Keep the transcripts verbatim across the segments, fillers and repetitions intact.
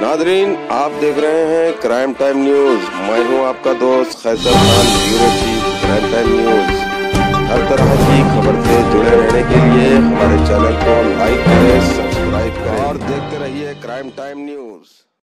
Nadreen, आप देख रहे हैं क्राइम टाइम न्यूज। मैं हूं आपका दोस्त Khaiser Khan, bureau chief crime time news. हर तरह की खबर से जुड़े रहने के लिए हमारे चैनल को लाइक करें, सब्सक्राइब करें और देखते रहिए क्राइम टाइम न्यूज।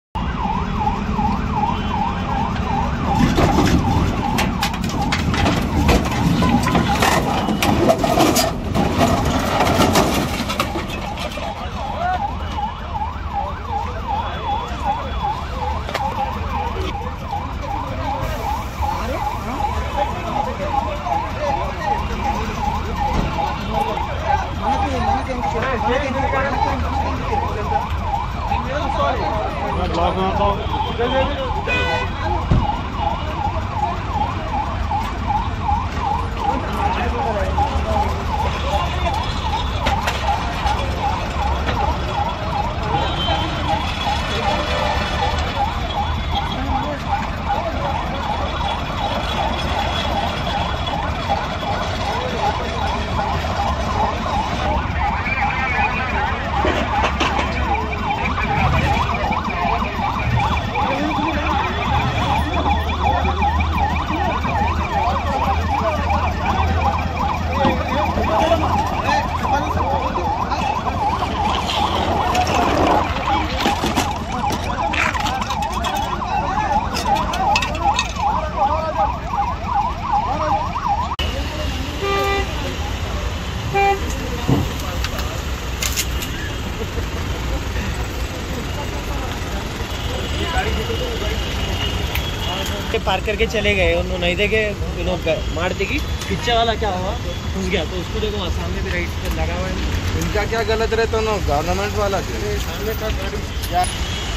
पार्क करके चले गए, उन्होंने नहीं देखे, लोग मार देगी। पीछे वाला क्या हुआ, घुस गया, तो उसको देखो सामने भी राइट पर लगा हुआ है। इनका क्या गलत रहता ना, गवर्नमेंट वाला सामने का गाड़ी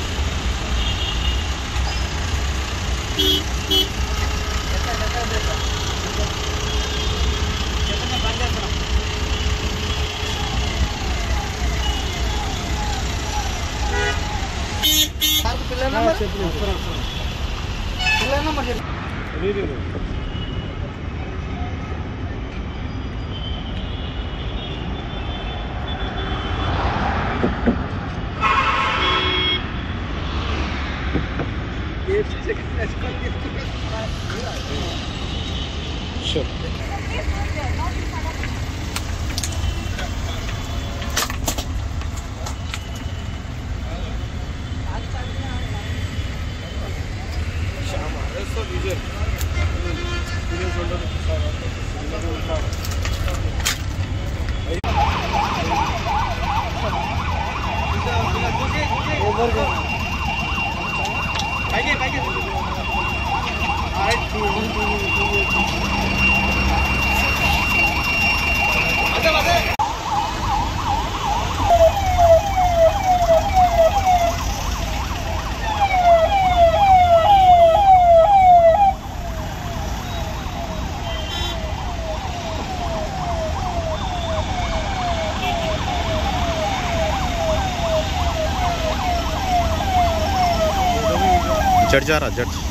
जट जा रहा जट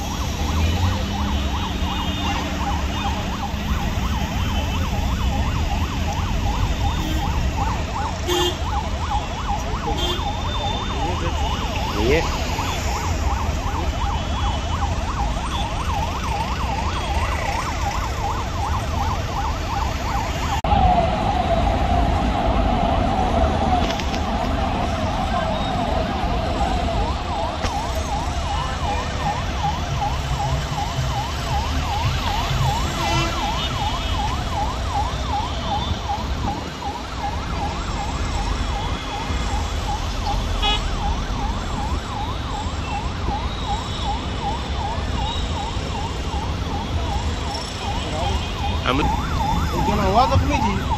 ये हुआ जख्मी जी।